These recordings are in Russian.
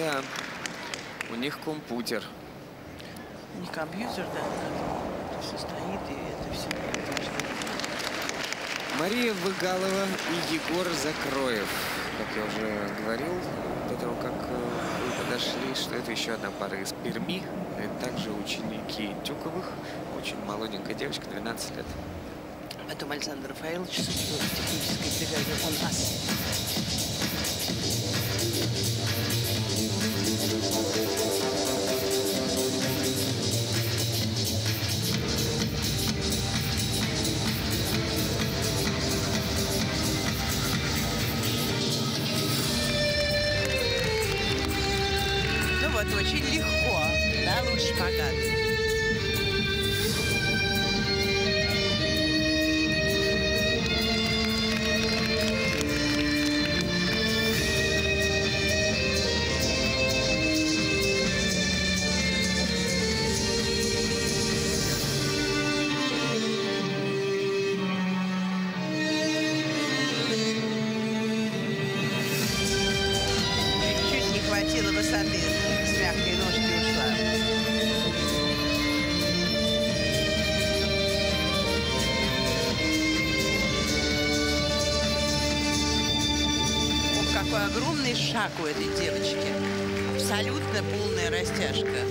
Да, у них компьютер. Не компьютер, да, это все стоит, и это все. Мария Выгалова и Егор Закроев. Как я уже говорил до того, как вы подошли, что это еще одна пара из Перми. И также ученики Тюковых. Очень молоденькая девочка, 12 лет. Потом Александр Рафаэлович в технической бригаде, он ас. Ну вот, очень легко, да, лучше шпагат. Высоты с мягкой ножки ушла. Ох, какой огромный шаг у этой девочки. Абсолютно полная растяжка.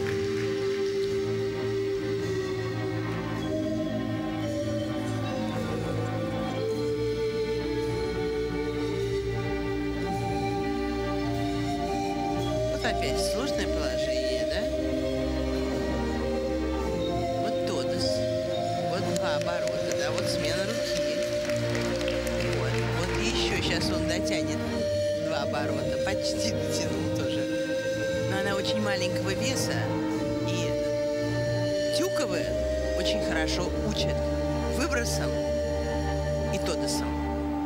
Опять сложное положение, да? Вот тодос. Вот два оборота, да, вот смена руки. Вот еще сейчас он дотянет два оборота. Почти дотянул тоже. Но она очень маленького веса. И Тюковы очень хорошо учат выбросом и тодосом.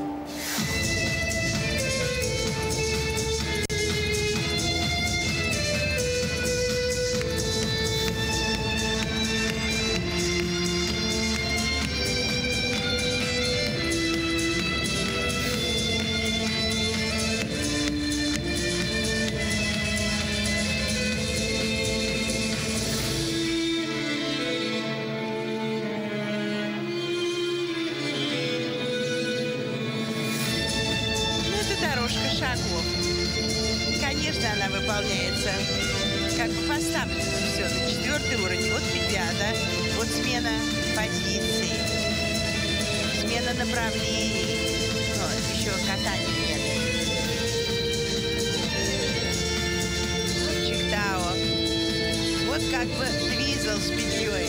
Дорожка шагов. Конечно, она выполняется как бы поставлена все на 4-й уровень. Вот петля, да? Вот смена позиций, смена направлений. Вот, еще катания нет. Вот чиктао. Вот как бы твизл с петлей.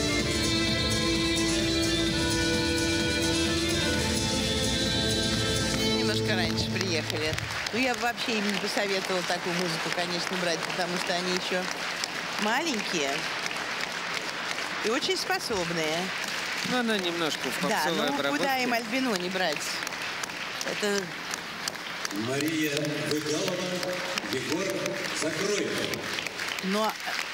Немножко раньше приехали. Ну, я бы вообще им не посоветовала такую музыку, конечно, брать, потому что они еще маленькие и очень способные. Ну, она немножко в попсовой обработке. Да, ну куда им Альбино не брать? Это... Мария Выгалова, Егор Закроев. Но